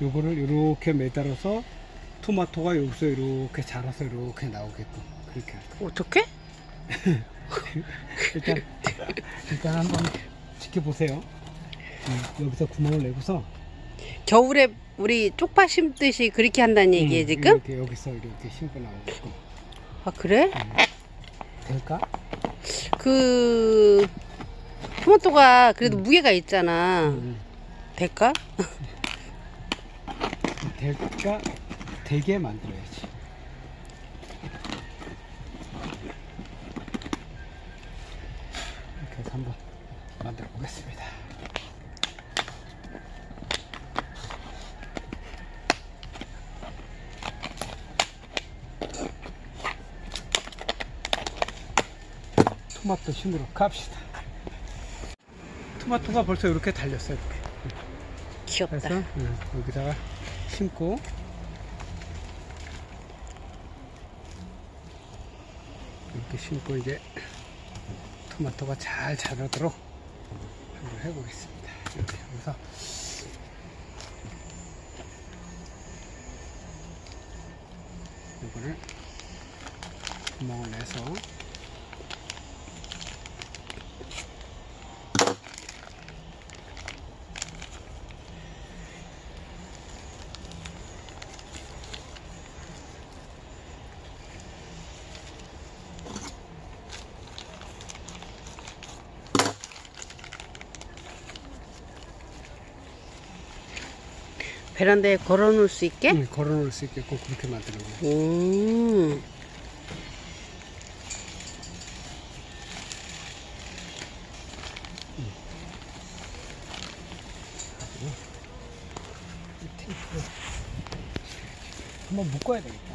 요거를 이렇게 매달아서 토마토가 여기서 이렇게 자라서 이렇게 나오게끔 그렇게 할 거예요. 어떻게? 일단 한번 지켜보세요. 여기서 구멍을 내고서 겨울에 우리 쪽파 심듯이 그렇게 한다는 얘기예요 지금? 이렇게 여기서 이렇게 심고 나오게끔. 아 그래? 될까? 그 토마토가 그래도 무게가 있잖아. 될까? 될까? 되게 만들어야지. 이렇게 해서 한번 만들어 보겠습니다. 토마토 심으러 갑시다. 토마토가 벌써 이렇게 달렸어요. 이렇게. 귀엽다. 그래서 여기다가 심고 이렇게 심고 이제 토마토가 잘 자라도록 한번 해보겠습니다. 이렇게 해서 이거를 구멍을 내서 베란다에 걸어 놓을 수 있게? 걸어 놓을 수 있게끔 그렇게 만드는 거예요. 테이프로 한번 묶어야 되겠다.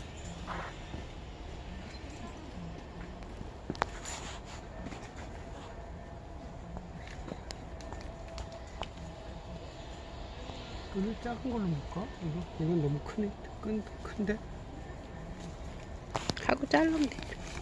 끈을 작은 걸로 묶어? 이건 너무 크네. 끈 큰데? 하고 자르면 돼.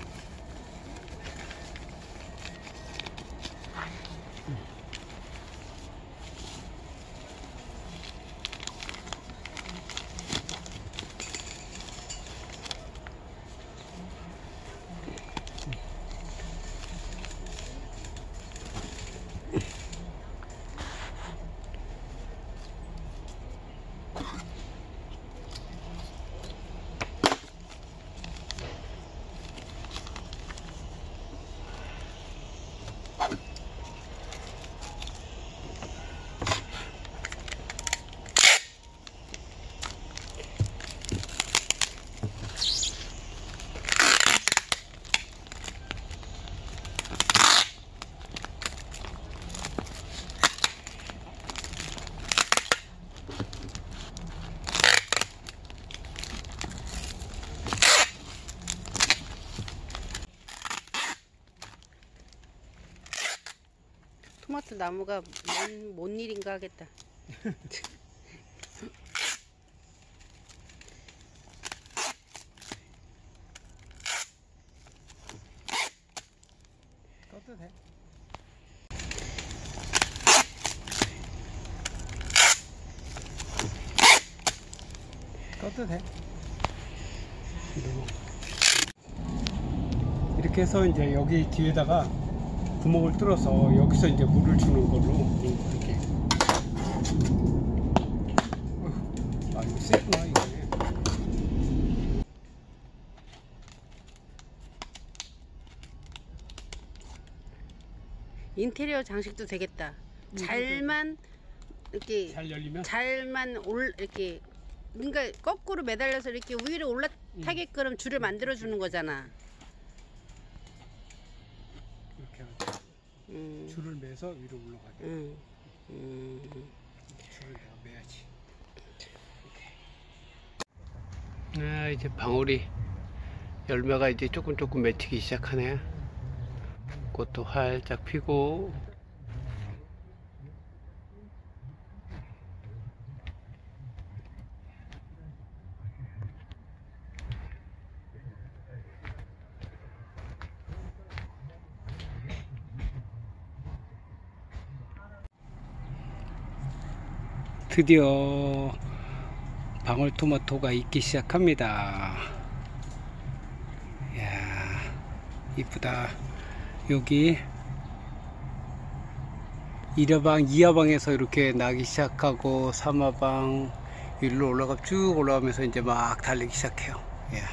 토마토 나무가 뭔 일인가 하겠다. 떠도 돼. 떠도 돼. 이렇게 해서 이제 여기 뒤에다가 구멍을 뚫어서 여기서 이제 물을 주는 걸로 이렇게. 아 이거 세구나 이게. 인테리어 장식도 되겠다. 잘만 이렇게 잘 열리면 이렇게 그러니까 거꾸로 매달려서 이렇게 위로 올라타게끔 줄을 만들어 주는 거잖아. 이렇게 해가지고 줄을 매서 위로 올라가게. 줄을 내가 매야지. 아 이제 방울이 열매가 이제 조금 맺히기 시작하네. 꽃도 활짝 피고. 드디어 방울토마토가 익기 시작합니다. 이야, 이쁘다. 여기 1화방, 2화방에서 이렇게 나기 시작하고 3화방 위로 올라가 쭉 올라가면서 이제 막 달리기 시작해요. 이야.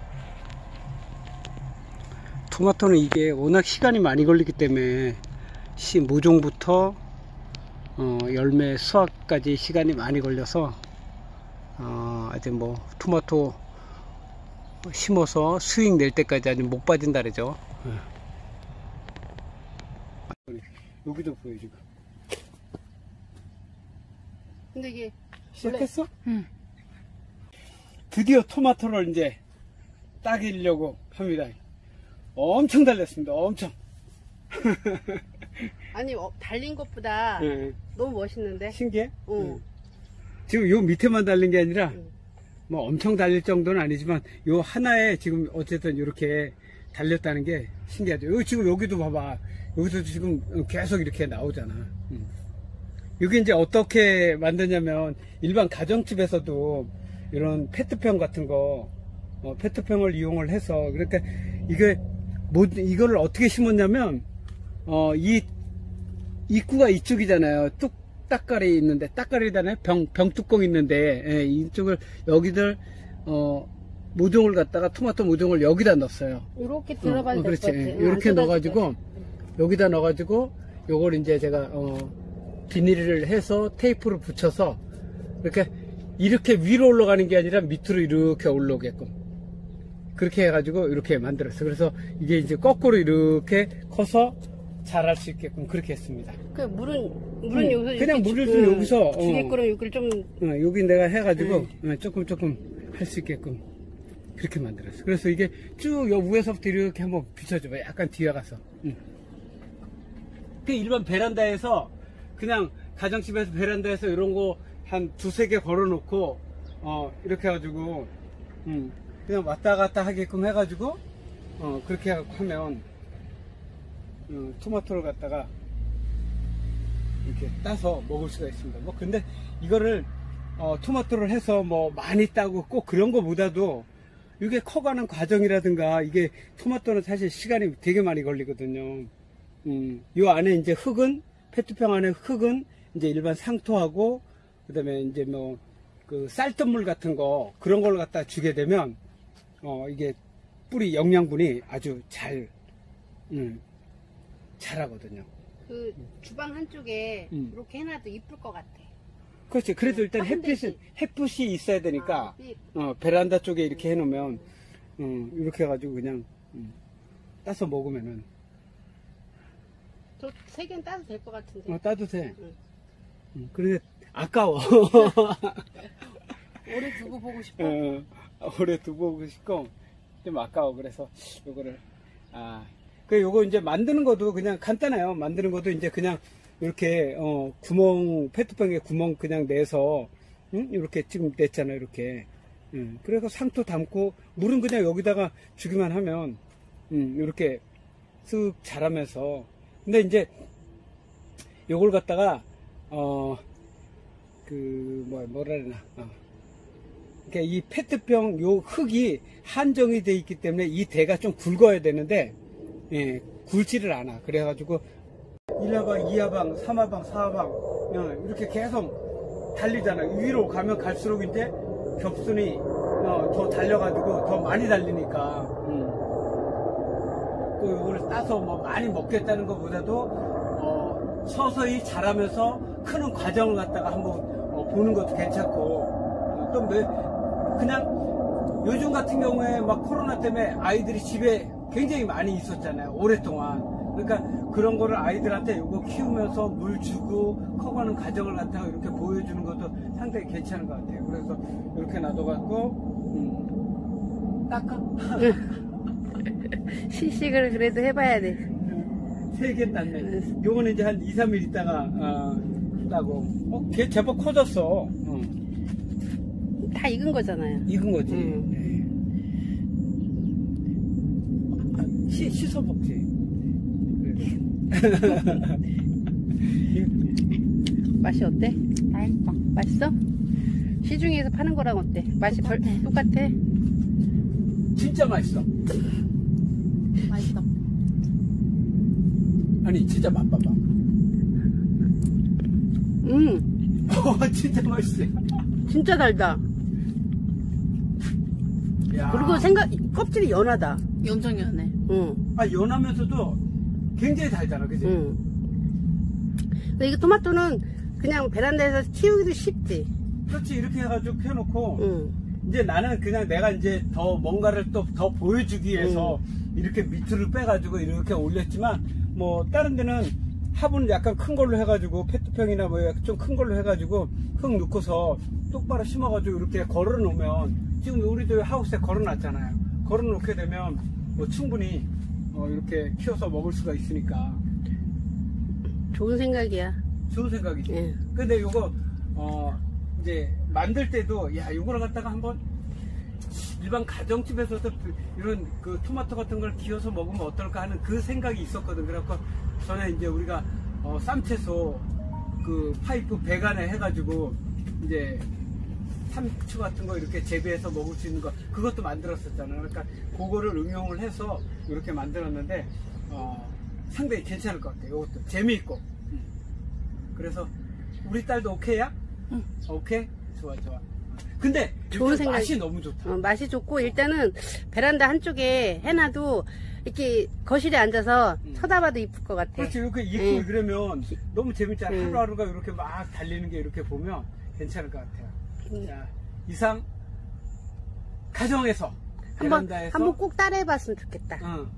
토마토는 이게 워낙 시간이 많이 걸리기 때문에 모종부터 열매 수확까지 시간이 많이 걸려서 아직 뭐 토마토 심어서 수익 낼 때까지 아직 못 빠진다 그러죠. 여기도 보여 지금. 근데 이게 시작했어? 응. 드디어 토마토를 이제 따기려고 합니다. 엄청 달렸습니다. 엄청. 아니 달린 것보다 너무 멋있는데? 신기해? 응. 지금 요 밑에만 달린 게 아니라 응. 뭐 엄청 달릴 정도는 아니지만 요 하나에 지금 어쨌든 이렇게 달렸다는 게 신기하죠. 여기 지금 여기도 봐봐. 여기서 지금 계속 이렇게 나오잖아. 여기 이제 어떻게 만드냐면 일반 가정집에서도 이런 페트병 같은 거 페트병을 이용을 해서 그러니까 이거를 어떻게 심었냐면 이 입구가 이쪽이잖아요. 딱가리 있는데 딱가리잖아요. 병뚜껑 있는데 이쪽을 여기들 모종을 갖다가 토마토 모종을 여기다 넣었어요. 이렇게 들어가야 될 것 그렇지. 같아. 이렇게 넣어가지고 여기다 넣어가지고 요걸 이제 제가 비닐을 해서 테이프를 붙여서 이렇게 위로 올라가는 게 아니라 밑으로 이렇게 올라오게끔 그렇게 해가지고 이렇게 만들었어요. 그래서 이게 이제 거꾸로 이렇게 커서 자랄 수 있게끔 그렇게 했습니다. 그 물은 여기서 그냥 물을 좀 여기서 주게끔 여기를 좀 여기 내가 해가지고 조금 할 수 있게끔 그렇게 만들었어. 그래서 이게 쭉 요 위에서부터 이렇게 한번 비춰줘봐. 약간 뒤에 가서. 그 일반 베란다에서 그냥 가정집에서 베란다에서 이런 거 한 두세 개 걸어놓고 이렇게 해가지고 그냥 왔다 갔다 하게끔 해가지고 그렇게 하면 토마토를 갖다가 이렇게 따서 먹을 수가 있습니다. 뭐 근데 이거를 토마토를 해서 뭐 많이 따고 꼭 그런 거보다도 이게 커가는 과정이라든가 이게 토마토는 사실 시간이 되게 많이 걸리거든요. 요 안에 이제 흙은 페트병 안에 흙은 이제 일반 상토하고 그다음에 이제 뭐 그 쌀뜨물 같은 거 그런 걸 갖다 주게 되면 이게 뿌리 영양분이 아주 잘 자라거든요. 그 주방 한쪽에 이렇게 해놔도 이쁠 것 같아. 그렇지. 그래도 일단 햇빛이 있어야 되니까 베란다 쪽에 이렇게 해놓으면 이렇게 해가지고 그냥 따서 먹으면은 저 세 개는 따도 될 것 같은데. 따도 돼. 그런데 아까워. 오래 두고 보고 싶어. 오래 두고 보고 싶고 좀 아까워. 그래서 요거를 요거 이제 만드는 것도 그냥 간단해요. 만드는 것도 이제 그냥 이렇게 구멍 페트병에 구멍 그냥 내서 이렇게 지금 냈잖아요. 이렇게 그래서 상토 담고 물은 그냥 여기다가 주기만 하면 이렇게 쓱 자라면서 근데 이제 요걸 갖다가 뭐라 그러나 그러니까 이 페트병 요 흙이 한정이 돼 있기 때문에 이 대가 좀 굵어야 되는데 굵지를 않아. 그래가지고 1화방, 2화방, 3화방, 4화방 이렇게 계속 달리잖아요. 위로 가면 갈수록 이제 겹순이 더 달려가지고 더 많이 달리니까 또 이걸 따서 뭐 많이 먹겠다는 것보다도 서서히 자라면서 크는 과정을 갖다가 한번 보는 것도 괜찮고 또 그냥 요즘 같은 경우에 막 코로나 때문에 아이들이 집에 굉장히 많이 있었잖아요. 오랫동안. 그러니까 그런 거를 아이들한테 이거 키우면서 물 주고 커가는 과정을 갖다가 이렇게 보여주는 것도 상당히 괜찮은 것 같아요. 그래서 이렇게 놔둬갖고 닦아. 시식을 그래도 해봐야 돼. 3개 땄네. 요거는 이제 한 2, 3일 있다가 따고 걔 제법 커졌어. 다 익은 거잖아요. 익은 거지. 씻어 먹지. 맛이 어때? 맛있어? 시중에서 파는 거랑 어때? 맛이 똑같아? 진짜 맛있어. 맛있어. 아니 진짜 맛봐봐. 진짜 맛있어. 진짜 달다. 야. 그리고 껍질이 연하다. 엄청 연해. 아 연하면서도 굉장히 달잖아, 그지? 근데 이거 토마토는 그냥 베란다에서 키우기도 쉽지. 그렇지, 이렇게 해가지고 펴놓고 이제 나는 그냥 내가 이제 더 뭔가를 또 더 보여주기 위해서 이렇게 밑으로 빼가지고 이렇게 올렸지만 뭐 다른 데는 화분 약간 큰 걸로 해가지고 페트병이나 뭐 좀 큰 걸로 해가지고 흙 넣고서 똑바로 심어가지고 이렇게 걸어 놓으면, 지금 우리도 하우스에 걸어 놨잖아요. 걸어 놓게 되면 뭐 충분히 이렇게 키워서 먹을 수가 있으니까 좋은 생각이야. 좋은 생각이지. 예. 근데 요거 이제 만들 때도 야 요거를 갖다가 한번 일반 가정집에서도 이런 그 토마토 같은 걸 기어서 먹으면 어떨까 하는 그 생각이 있었거든. 그래갖고 전에 이제 우리가 쌈채소 그 파이프 배관에 해가지고 이제 상추 같은 거 이렇게 재배해서 먹을 수 있는 거, 그것도 만들었었잖아. 그러니까 그거를 응용을 해서 이렇게 만들었는데 상당히 괜찮을 것 같아. 이것도 재미있고. 그래서 우리 딸도 오케이야? 응. 오케이? 좋아. 근데 좋은 생각. 맛이 너무 좋다. 맛이 좋고, 일단은 베란다 한쪽에 해놔도 이렇게 거실에 앉아서 쳐다봐도 이쁠 것 같아. 그렇지. 이렇게 입고 그러면 너무 재밌잖아. 하루하루가 이렇게 막 달리는 게 이렇게 보면 괜찮을 것 같아요. 자, 이상 가정에서 베란다에서 한번 꼭 따라해봤으면 좋겠다.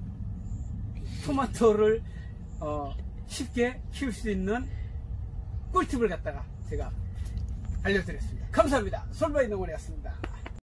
토마토를 쉽게 키울 수 있는 꿀팁을 갖다가 제가 알려드렸습니다. 감사합니다. 솔바이 농원이었습니다.